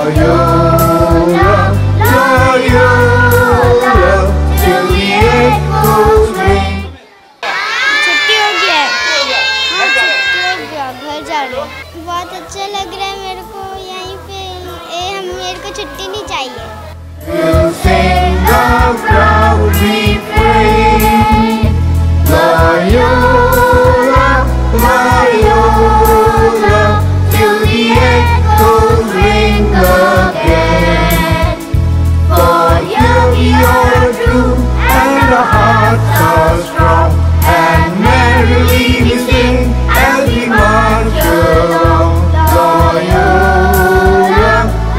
Loyola, Loyola, till the echoes ring. छुट्टी हो गया है। हाँ, छुट्टी हो गया, घर जा रहे हैं। बहुत अच्छा लग रहा है मेरे को यहीं पे। मेरे को छुट्टी नहीं चाहिए। We'll sing a proud refrain. Loyola, Loyola, till the echoes ring again. For you're true and our hearts are strong, and merrily we sing as we march along. Loyola,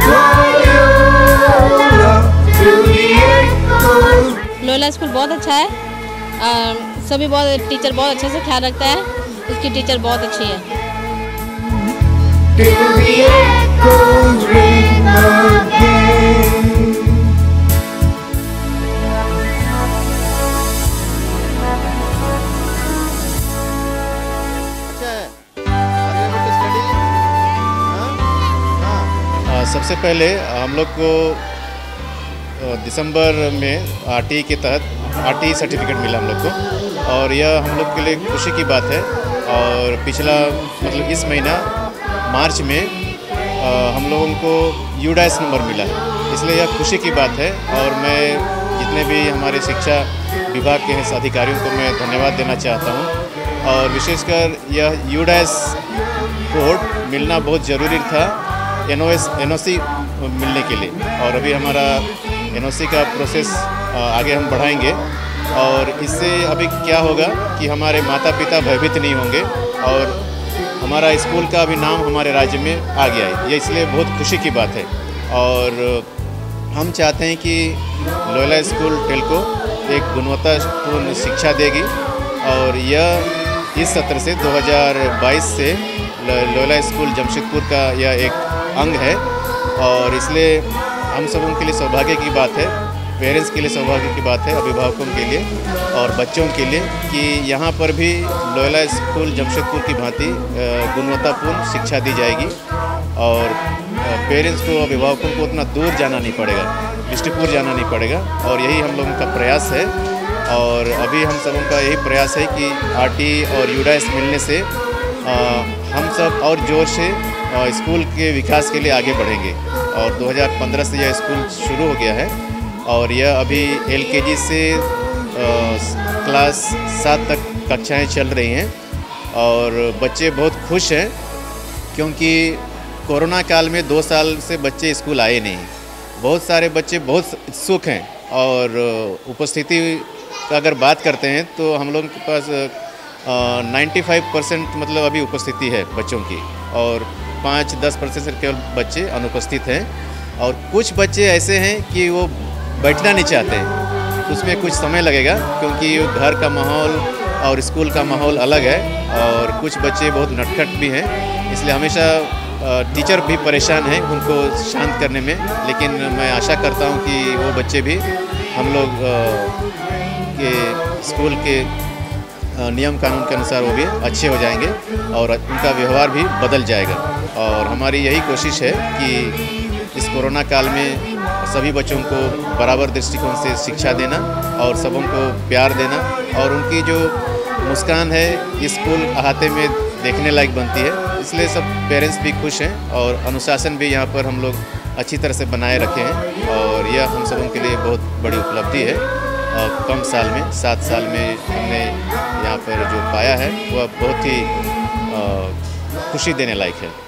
Loyola, till the echoes. Loyola school बहुत अच्छा है। सभी teacher बहुत अच्छे से ख्याल रखता है। उसकी टीचर बहुत अच्छी है। Till the echoes ring again. सबसे पहले हम लोग को दिसंबर में आरटीई के तहत आरटीई सर्टिफिकेट मिला हम लोग को, और यह हम लोग के लिए खुशी की बात है। और पिछला मतलब इस महीना मार्च में हम लोगों को यूडाइस नंबर मिला है, इसलिए यह खुशी की बात है। और मैं जितने भी हमारे शिक्षा विभाग के अधिकारियों को मैं धन्यवाद देना चाहता हूँ। और विशेषकर यह यूडाइस कोड मिलना बहुत ज़रूरी था एनओसी मिलने के लिए। और अभी हमारा एनओसी का प्रोसेस आगे हम बढ़ाएंगे, और इससे अभी क्या होगा कि हमारे माता पिता भयभीत नहीं होंगे, और हमारा स्कूल का भी नाम हमारे राज्य में आ गया है। ये इसलिए बहुत खुशी की बात है। और हम चाहते हैं कि लोयोला स्कूल टेल्को एक गुणवत्तापूर्ण शिक्षा देगी, और यह इस सत्र से 2022 से लोयोला स्कूल जमशेदपुर का यह एक अंग है। और इसलिए हम सबों के लिए सौभाग्य की बात है, पेरेंट्स के लिए सौभाग्य की बात है, अभिभावकों के लिए और बच्चों के लिए, कि यहाँ पर भी लोयोला स्कूल जमशेदपुर की भांति गुणवत्तापूर्ण शिक्षा दी जाएगी। और पेरेंट्स को, अभिभावकों को उतना दूर जाना नहीं पड़ेगा, बिष्टुपुर जाना नहीं पड़ेगा। और यही हम लोगों का प्रयास है। और अभी हम सबों का यही प्रयास है कि आरटीई और यूडाइस मिलने से हम सब और जोर से स्कूल के विकास के लिए आगे बढ़ेंगे। और 2015 से यह स्कूल शुरू हो गया है, और यह अभी एलकेजी से क्लास 7 तक कक्षाएं चल रही हैं। और बच्चे बहुत खुश हैं, क्योंकि कोरोना काल में 2 साल से बच्चे स्कूल आए नहीं। बहुत सारे बच्चे बहुत उत्सुक हैं, और उपस्थिति का अगर बात करते हैं तो हम लोगों के पास 95% मतलब अभी उपस्थिति है बच्चों की, और 5-10% से केवल बच्चे अनुपस्थित हैं। और कुछ बच्चे ऐसे हैं कि वो बैठना नहीं चाहते हैं, उसमें कुछ समय लगेगा, क्योंकि घर का माहौल और स्कूल का माहौल अलग है। और कुछ बच्चे बहुत नटखट भी हैं, इसलिए हमेशा टीचर भी परेशान हैं उनको शांत करने में। लेकिन मैं आशा करता हूं कि वो बच्चे भी हम लोग के स्कूल के नियम कानून के अनुसार वो भी अच्छे हो जाएंगे, और उनका व्यवहार भी बदल जाएगा। और हमारी यही कोशिश है कि इस कोरोना काल में सभी बच्चों को बराबर दृष्टिकोण से शिक्षा देना, और सबों को प्यार देना, और उनकी जो मुस्कान है स्कूल अहाते में देखने लायक बनती है। इसलिए सब पेरेंट्स भी खुश हैं, और अनुशासन भी यहाँ पर हम लोग अच्छी तरह से बनाए रखे हैं। और यह हम सबों के लिए बहुत बड़ी उपलब्धि है। कम साल में 7 साल में हमने यहाँ पर जो पाया है वह बहुत ही खुशी देने लायक है।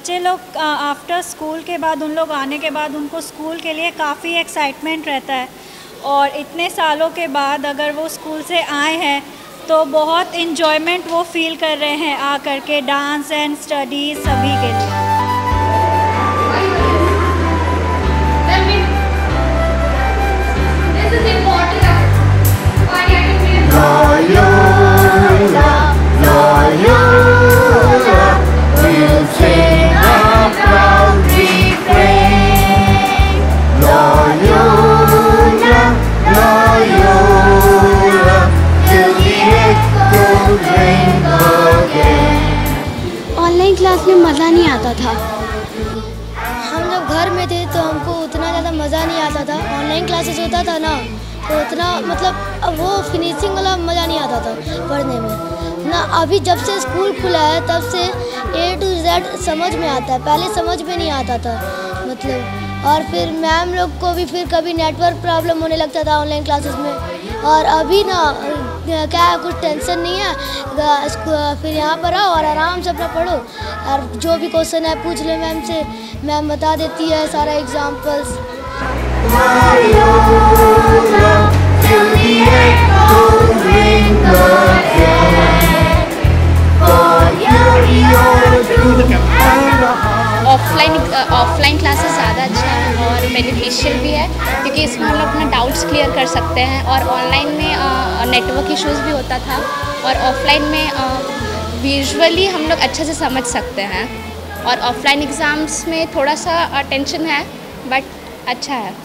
बच्चे लोग आफ्टर स्कूल के बाद उन लोग आने के बाद उनको स्कूल के लिए काफ़ी एक्साइटमेंट रहता है, और इतने सालों के बाद अगर वो स्कूल से आए हैं तो बहुत इन्जॉयमेंट वो फील कर रहे हैं आकर के, डांस एंड स्टडीज़ सभी के लिए। ऑनलाइन क्लास में मज़ा नहीं आता था। हम जब घर में थे तो हमको उतना ज़्यादा मज़ा नहीं आता था। ऑनलाइन क्लासेस होता था ना तो उतना मतलब वो फिनिशिंग वाला मज़ा नहीं आता था पढ़ने में ना। अभी जब से स्कूल खुला है तब से A to Z समझ में आता है, पहले समझ में नहीं आता था मतलब। और फिर मैम लोग को भी फिर कभी नेटवर्क प्रॉब्लम होने लगता था ऑनलाइन क्लासेस में। और अभी ना क्या है, कुछ टेंशन नहीं है, फिर यहाँ पर आओ और आराम से अपना पढ़ो, और जो भी क्वेश्चन है पूछ लो मैम से, मैम बता देती है सारा एग्जाम्पल्स। ऑफलाइन क्लासेस ज़्यादा अच्छा है और बेनिफिशियल भी है, क्योंकि इसमें हम लोग अपना डाउट्स क्लियर कर सकते हैं। और ऑनलाइन में नेटवर्क इश्यूज़ भी होता था, और ऑफलाइन में विजुअली हम लोग अच्छे से समझ सकते हैं। और ऑफलाइन एग्ज़ाम्स में थोड़ा सा टेंशन है, बट अच्छा है।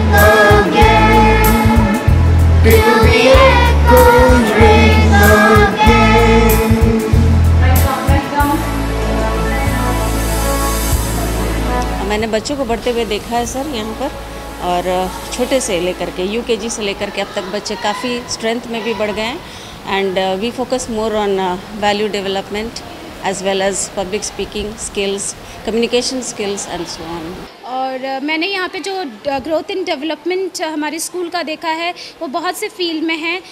मैंने बच्चों को बढ़ते हुए देखा है सर यहाँ पर, और छोटे से लेकर के UKG से लेकर के अब तक बच्चे काफ़ी स्ट्रेंथ में भी बढ़ गए हैं। And we focus more on value development as well as public speaking skills, communication skills and so on. और मैंने यहाँ पे जो ग्रोथ इन डेवलपमेंट हमारे स्कूल का देखा है वो बहुत से फील्ड में है।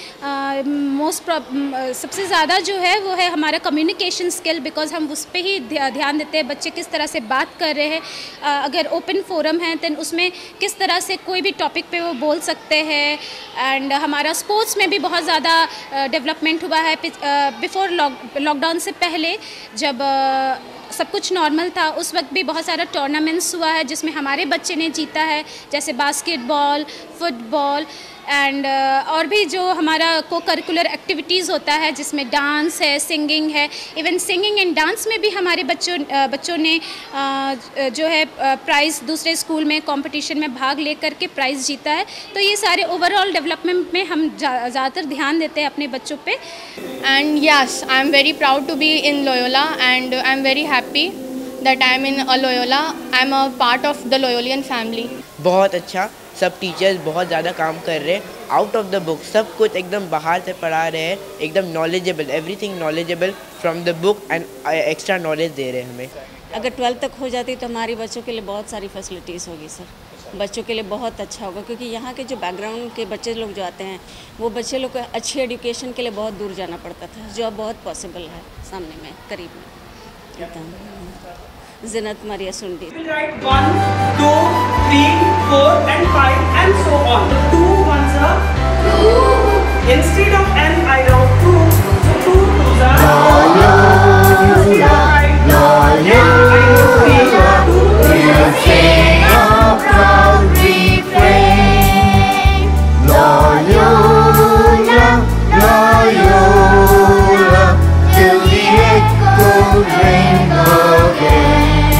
सबसे ज़्यादा जो है वो है हमारा कम्युनिकेशन स्किल, बिकॉज हम उस पर ही ध्यान देते हैं बच्चे किस तरह से बात कर रहे हैं। अगर ओपन फोरम है तो उसमें किस तरह से कोई भी टॉपिक पे वो बोल सकते हैं। एंड हमारा स्पोर्ट्स में भी बहुत ज़्यादा डेवलपमेंट हुआ है। बिफोर लॉकडाउन से पहले जब सब कुछ नॉर्मल था उस वक्त भी बहुत सारा टूर्नामेंट्स हुआ है जिसमें हमारे बच्चे ने जीता है, जैसे बास्केटबॉल, फुटबॉल एंड और भी जो हमारा को करिकुलर एक्टिविटीज़ होता है जिसमें डांस है, सिंगिंग है। इवन सिंगिंग एंड डांस में भी हमारे बच्चों ने जो है प्राइज़ दूसरे स्कूल में कंपटीशन में भाग लेकर के प्राइज़ जीता है। तो ये सारे ओवरऑल डेवलपमेंट में हम ज़्यादातर ध्यान देते हैं अपने बच्चों पे। And yes, I am very proud to be in Loyola and I am very happy that I am in Loyola. I am a part of the Loyolian family. बहुत अच्छा, सब टीचर्स बहुत ज़्यादा काम कर रहे हैं, आउट ऑफ द बुक सब कुछ एकदम बाहर से पढ़ा रहे हैं, एकदम knowledgeable, everything knowledgeable from the book and extra knowledge दे रहे हैं हमें। अगर 12th तक हो जाती तो हमारी बच्चों के लिए बहुत सारी फैसिलिटीज़ होगी सर, बच्चों के लिए बहुत अच्छा होगा, क्योंकि यहाँ के जो बैकग्राउंड के बच्चे लोग जो आते हैं वो बच्चे लोग को अच्छी एजुकेशन के लिए बहुत दूर जाना पड़ता था, जो अब बहुत पॉसिबल है सामने में, करीब में। जिनत मारिया सुंडी। 1, 2, 3, 4 and 5 and so on. 2 ones are 2. Instead of n I wrote 2. So 2 twos are Loyola. I wrote 3. 2 We'll sing a proud refrain. Loyola, Loyola, till the echoes ring again.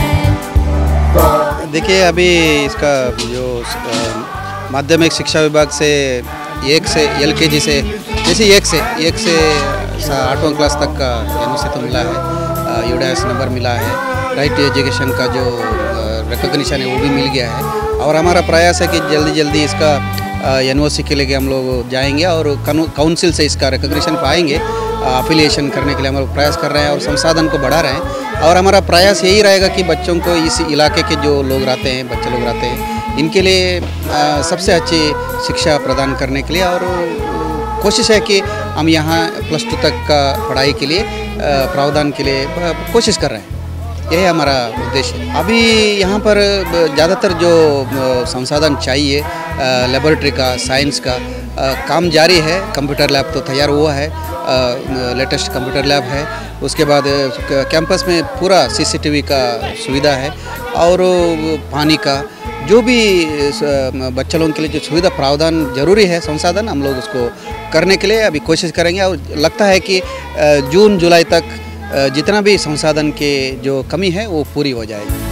देखिए, अभी इसका जो माध्यमिक शिक्षा विभाग से 1 से LKG से जैसे 1 से 8वां क्लास तक का NOC तो मिला है, यूडाइस नंबर मिला है, राइट टू एजुकेशन का जो रिकॉग्निशन है वो भी मिल गया है। और हमारा प्रयास है कि जल्दी जल्दी इसका NOC के लिए हम लोग जाएंगे और काउंसिल से इसका रिकॉग्निशन पाएंगे। अफिलिएशन करने के लिए हम लोग प्रयास कर रहे हैं और संसाधन को बढ़ा रहे हैं। और हमारा प्रयास यही रहेगा कि बच्चों को इस इलाके के जो लोग रहते हैं, बच्चे लोग रहते हैं, इनके लिए सबसे अच्छी शिक्षा प्रदान करने के लिए, और कोशिश है कि हम यहाँ +2 तक का पढ़ाई के लिए प्रावधान के लिए कोशिश कर रहे हैं। यही हमारा उद्देश्य है। अभी यहाँ पर ज़्यादातर जो संसाधन चाहिए लेबोरेटरी का, साइंस का काम जारी है। कंप्यूटर लैब तो तैयार हुआ है, लेटेस्ट कंप्यूटर लैब है। उसके बाद कैंपस में पूरा CCTV का सुविधा है और पानी का जो भी बच्चों लोगों के लिए जो सुविधा प्रावधान जरूरी है, संसाधन, हम लोग उसको करने के लिए अभी कोशिश करेंगे। और लगता है कि जून जुलाई तक जितना भी संसाधन के जो कमी है वो पूरी हो जाएगी।